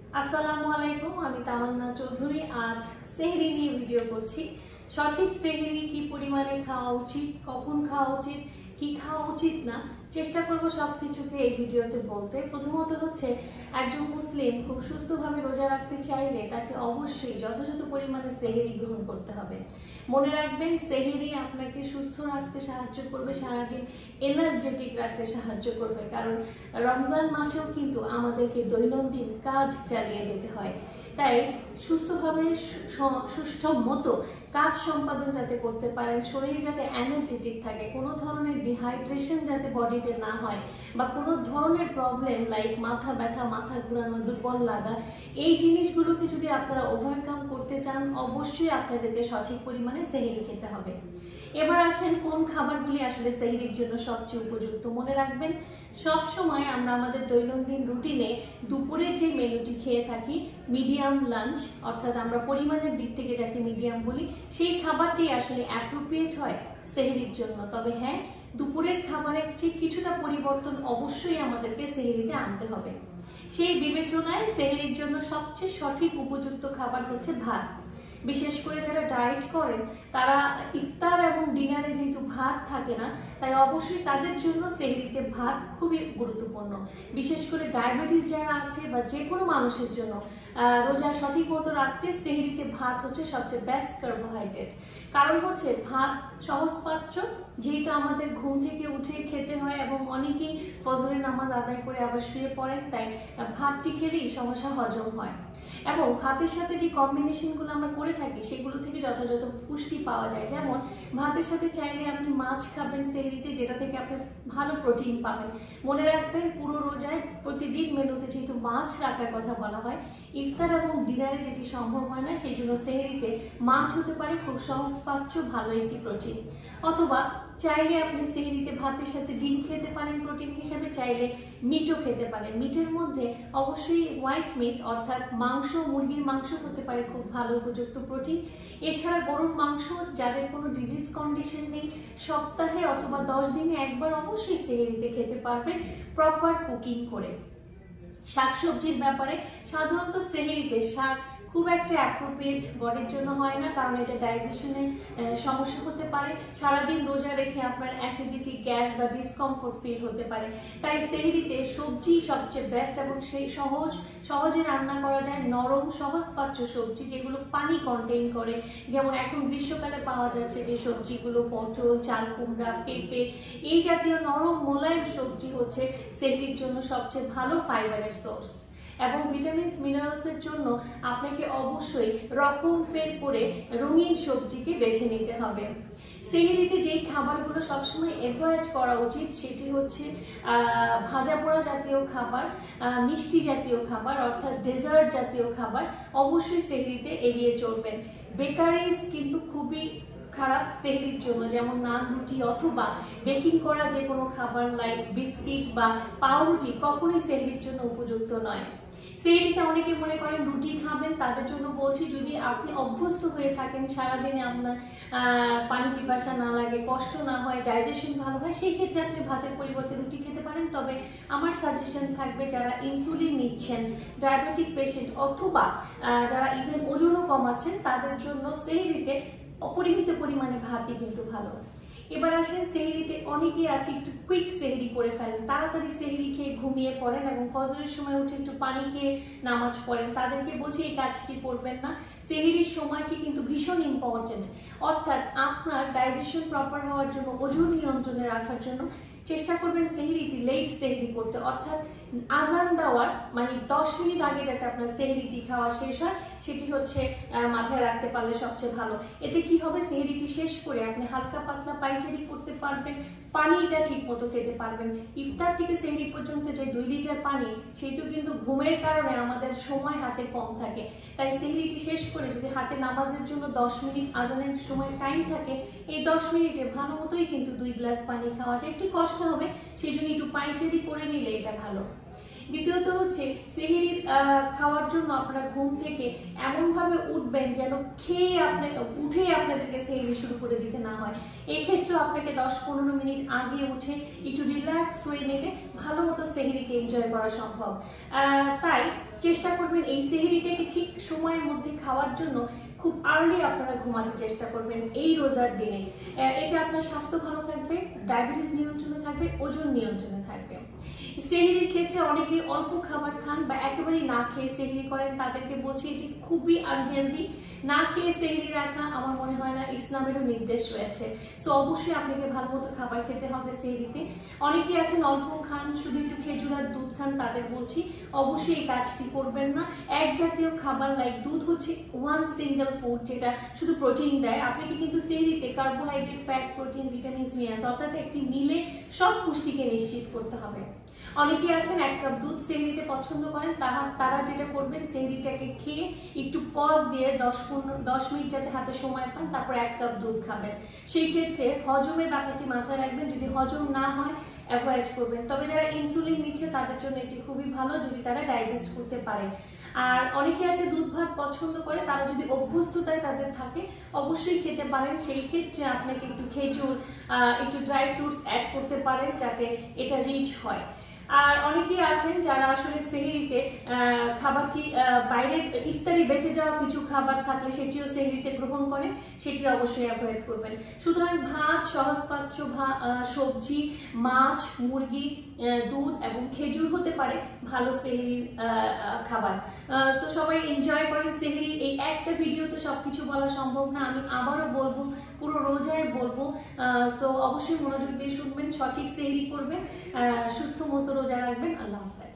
আসসালামু আলাইকুম, আমি তামান্না চৌধুরী। আজ সেহরি নিয়ে ভিডিও করছি। সঠিক সেহরি কি পরিমাণে খাওয়া উচিত, কখন খাওয়া উচিত, কি খাওয়া উচিত না, চেষ্টা করব সবকিছুকে এই ভিডিওতে বলতে। প্রথমত হচ্ছে, একজন মুসলিম খুব সুস্থভাবে রোজা রাখতে চাইলে তাকে অবশ্যই যথাযথ পরিমাণে সেহরি গ্রহণ করতে হবে। মনে রাখবেন, সেহরি আপনাকে সুস্থ রাখতে সাহায্য করবে, সারাদিন এনার্জেটিক রাখতে সাহায্য করবে। কারণ রমজান মাসেও কিন্তু আমাদেরকে দৈনন্দিন কাজ চালিয়ে যেতে হয়। তাই সুস্থভাবে সুষ্ঠু মতো কাজ সম্পাদন যাতে করতে পারেন, শরীর যাতে এনার্জেটিক থাকে, কোনো ধরনের ডিহাইড্রেশন যাতে বডিতে না হয়, বা কোনো ধরনের প্রবলেম লাইক মাথা ব্যথা, মাথা ঘোরানো, দুর্বল লাগা, এই জিনিসগুলোকে যদি আপনারা ওভারকাম করতে চান, অবশ্যই আপনাদেরকে সঠিক পরিমাণে সেহরি খেতে হবে। এবার আসেন, কোন খাবারগুলি আসলে সেহরির জন্য সবচেয়ে উপযুক্ত। মনে রাখবেন, সব সময় আমরা আমাদের দৈনন্দিন রুটিনে দুপুরের যে মেনুটি খেয়ে থাকি, মিডিয়াম লাঞ্চ, অর্থাৎ আমরা পরিমাণের দিক থেকে যাকে মিডিয়াম বলি, সেই খাবারটি আসলে অ্যাপ্রোপ্রিয়েট হয় সেহরির জন্য। তবে হ্যাঁ, দুপুরের খাবারের চেয়ে কিছুটা পরিবর্তন অবশ্যই আমাদেরকে সেহরিতে আনতে হবে। সেই বিবেচনায় সেহরির জন্য সবচেয়ে সঠিক উপযুক্ত খাবার হচ্ছে ভাত। বিশেষ করে যারা ডায়েট করেন, তারা ইফতার এবং ডিনারে যেহেতু ভাত থাকে না, তাই অবশ্যই তাদের জন্য সেহরিতে ভাত খুবই গুরুত্বপূর্ণ। বিশেষ করে ডায়াবেটিস যারা আছে বা যে কোনো মানুষের জন্য রোজা সঠিক মতো রাখতে সেহরিতে ভাত হচ্ছে সবচেয়ে বেস্ট কার্বোহাইড্রেট। কারণ হচ্ছে ভাত সহজপাচ্য, যেহেতু আমাদের ঘুম থেকে উঠে খেতে হয় এবং অনেকেই ফজরের নামাজ আদায় করে আবার শুয়ে পড়েন, তাই ভাতটি খেলেই সমস্যা হজম হয়। এবং ভাতের সাথে যে কম্বিনেশনগুলো আমরা করে থাকি, সেগুলো থেকে যথাযথ পুষ্টি পাওয়া যায়। যেমন ভাতের সাথে চাইলে আপনি মাছ খাবেন সেহরিতে, যেটা থেকে আপনি ভালো প্রোটিন পাবেন। মনে রাখবেন, পুরো রোজায় প্রতিদিন মেনুতে যেহেতু মাছ রাখার কথা বলা হয়, ইফতার এবং ডিনারে যেটি সম্ভব হয় না, সেই জন্য সেহরিতে মাছ হতে পারে খুব সহজপাচ্য ভালো একটি প্রোটিন। অথবা চাইলে আপনি সেহরিতে ভাতের সাথে ডিম খেতে পারেন প্রোটিন হিসেবে, চাইলে মিটও খেতে পারেন। মিটের মধ্যে অবশ্যই হোয়াইট মিট অর্থাৎ মাংস, মুরগির মাংস হতে পারে খুব ভালো উপযুক্ত প্রোটিন। এছাড়া গরুর মাংস, যাদের কোনো ডিজিজ কন্ডিশন নেই, সপ্তাহে অথবা 10 দিনে একবার অবশ্যই সেহরিতে খেতে পারবেন প্রপার কুকিং করে। শাকসবজির ব্যাপারে, সাধারণত সেহরিতে শাক খুব একটা অ্যাপ্রোপ্রিয়েট বডির জন্য হয় না, কারণ এটা ডাইজেশনে সমস্যা হতে পারে। সারাদিন রোজা রেখে আপনার অ্যাসিডিটি, গ্যাস বা ডিসকমফোর্ট ফিল হতে পারে। তাই সেহরিতে সবজি সবচেয়ে বেস্ট, এবং সেই সহজে রান্না করা যায় নরম সহজপাচ্য সবজি, যেগুলো পানি কন্টেইন করে। যেমন এখন গ্রীষ্মকালে পাওয়া যাচ্ছে যে সবজিগুলো, পটল, চাল কুমড়া, পেঁপে, এই জাতীয় নরম মোলায়েম সবজি হচ্ছে সেহরির জন্য সবচেয়ে ভালো ফাইবারের সোর্স। এবং ভিটামিনস মিনারেলসের জন্য আপনাকে অবশ্যই রকম ফের করে রঙিন সবজিকে বেছে নিতে হবে। সেহরিতে যেই খাবারগুলো সবসময় অ্যাভয়েড করা উচিত, সেটি হচ্ছে ভাজা পোড়া জাতীয় খাবার, মিষ্টি জাতীয় খাবার অর্থাৎ ডেজার্ট জাতীয় খাবার অবশ্যই সেহরিতে এড়িয়ে চলবেন। বেকারিজ কিন্তু খুবই খারাপ সেহরির জন্য, যেমন নান, রুটি অথবা বেকিং করা যে কোনো খাবার লাইক বিস্কিট বা পাউরুটি কখনোই সেহরির জন্য উপযুক্ত নয়। সেহরিতে অনেকে মনে করেন রুটি খাবেন, তাদের জন্য বলছি, যদি আপনি অভ্যস্ত হয়ে থাকেন, সারাদিনে আপনার পানি পিপাসা না লাগে, কষ্ট না হয়, ডাইজেশন ভালো হয়, সেই ক্ষেত্রে আপনি ভাতের পরিবর্তে রুটি খেতে পারেন। তবে আমার সাজেশন থাকবে, যারা ইনসুলিন নিচ্ছেন, ডায়াবেটিক পেশেন্ট অথবা যারা ইভেন ওজনও কমাচ্ছেন, তাদের জন্য সেহরিতে অপরিমিত পরিমাণে ভাতই কিন্তু ভালো। এবার আসেন, সেহরিতে অনেকেই আছে একটু কুইক সেহরি করে ফেলেন, তাড়াতাড়ি সেহরি খেয়ে ঘুমিয়ে পড়েন এবং ফজরের সময় উঠে একটু পানি খেয়ে নামাজ পড়েন। তাদেরকে বলছি এই কাজটি করবেন না। সেহরির সময়টি কিন্তু ভীষণ ইম্পর্টেন্ট। অর্থাৎ আপনার ডাইজেশন প্রপার হওয়ার জন্য, ওজন নিয়ন্ত্রণে রাখার জন্য চেষ্টা করবেন সেহরিটি লেট সেহরি করতে, অর্থাৎ আজান দেওয়ার মানে 10 মিনিট আগে যাতে আপনার সেহরিটি খাওয়া শেষ হয়, সেটি হচ্ছে মাথায় রাখতে পারলে সবচেয়ে ভালো। এতে কি হবে, সেহরিটি শেষ করে আপনি হালকা পাতলা পায়চারি করতে পারবেন, পানিটা ঠিক মতো খেতে পারবেন। ইফতার থেকে সেহরি পর্যন্ত যে 2 লিটার পানি, সেটিও কিন্তু ঘুমের কারণে আমাদের সময় হাতে কম থাকে। তাই সেহরিটি শেষ করে যদি হাতে নামাজের জন্য 10 মিনিট আজানের সময় টাইম থাকে, এই 10 মিনিটে ভালো মতোই কিন্তু 2 গ্লাস পানি খাওয়া যায়। একটু কষ্ট হবে, সেই জন্য একটু পায়চারি করে নিলে এটা ভালো। দ্বিতীয়ত হচ্ছে, সেহরি খাওয়ার জন্য আপনারা ঘুম থেকে এমনভাবে উঠবেন যেন খেয়ে উঠে আপনাদেরকে সেহরি শুরু করে দিতে না হয়। এক্ষেত্রেও আপনাকে 10-15 মিনিট আগে উঠে একটু রিল্যাক্স হয়ে নিলে ভালো মতো সেহরিকে এনজয় করা সম্ভব। তাই চেষ্টা করবেন এই সেহরিটাকে ঠিক সময়ের মধ্যে খাওয়ার জন্য। খুব আর্লি আপনারা ঘুমাতে চেষ্টা করবেন এই রোজার দিনে। এতে আপনার স্বাস্থ্য ভালো থাকবে, ডায়াবেটিস নিয়ন্ত্রণে থাকবে, ওজন নিয়ন্ত্রণে থাকবে। সেহরির ক্ষেত্রে অনেকে অল্প খাবার খান বা একেবারেই না খেয়ে সেহরি করেন, তাদেরকে বলছি এটি খুবই আনহেলদি। না খেয়ে সেহরি রাখা আমার মনে হয় না ইসলামেরও নির্দেশ রয়েছে। সো অবশ্যই আপনাকে ভালো মতো খাবার খেতে হবে সেহরিতে। অনেকে আছেন অল্প খান, শুধু একটু খেজুর আর দুধ খান, তাদের বলছি অবশ্যই এই কাজটি করবেন না। এক জাতীয় খাবার লাইক দুধ হচ্ছে ওয়ান সিঙ্গেল ফুড যেটা শুধু প্রোটিন দেয়। আপনাকে কিন্তু সেহরিতে carbohydrate, fat, protein, vitamins, minerals অর্থাৎ একটি মিলে সব পুষ্টিকে নিশ্চিত করতে হবে। অনেকে আছেন 1 কাপ দুধ সেহরিতে পছন্দ করেন, তারা যেটা করবেন সেহরিটাকে খেয়ে একটু পজ দিয়ে 10 মিনিট যাতে হাতে সময় পান, তারপর 1 কাপ দুধ খাবেন। সেই ক্ষেত্রে হজমের ব্যাপারটি মাথায় রাখবেন, যদি হজম না হয় অ্যাভয়েড করবেন। তবে যারা ইনসুলিন নিচ্ছে তাদের জন্য এটি খুবই ভালো যদি তারা ডাইজেস্ট করতে পারে। আর অনেকে আছে দুধ ভাত পছন্দ করে, তারা যদি অভ্যস্ততায় তাদের থাকে অবশ্যই খেতে পারেন। সেই ক্ষেত্রে আপনাকে একটু খেজুর, একটু ড্রাই ফ্রুটস অ্যাড করতে পারেন যাতে এটা রিচ হয়। আর অনেকেই আছেন যারা আসলে সেহরিতে খাবারটি বাইরের ইফতারি বেঁচে যাওয়া কিছু খাবার থাকলে সেটিও সেহরিতে গ্রহণ করেন, সেটি অবশ্যই অ্যাভয়েড করবেন। সুতরাং ভাত, সহজপাচ্য সবজি, মাছ, মুরগি, দুধ এবং খেজুর হতে পারে ভালো সেহরির খাবার। সো সবাই এনজয় করেন সেহরির। এই একটা ভিডিওতে সবকিছু বলা সম্ভব না, আমি আবারও বলবো, পুরো রোজায় বলবো। সো অবশ্যই মনোযোগ দিয়ে শুনবেন, সঠিক সেহরি করবেন, সুস্থ মতো রোজা রাখবেন। আল্লাহ হাফেজ।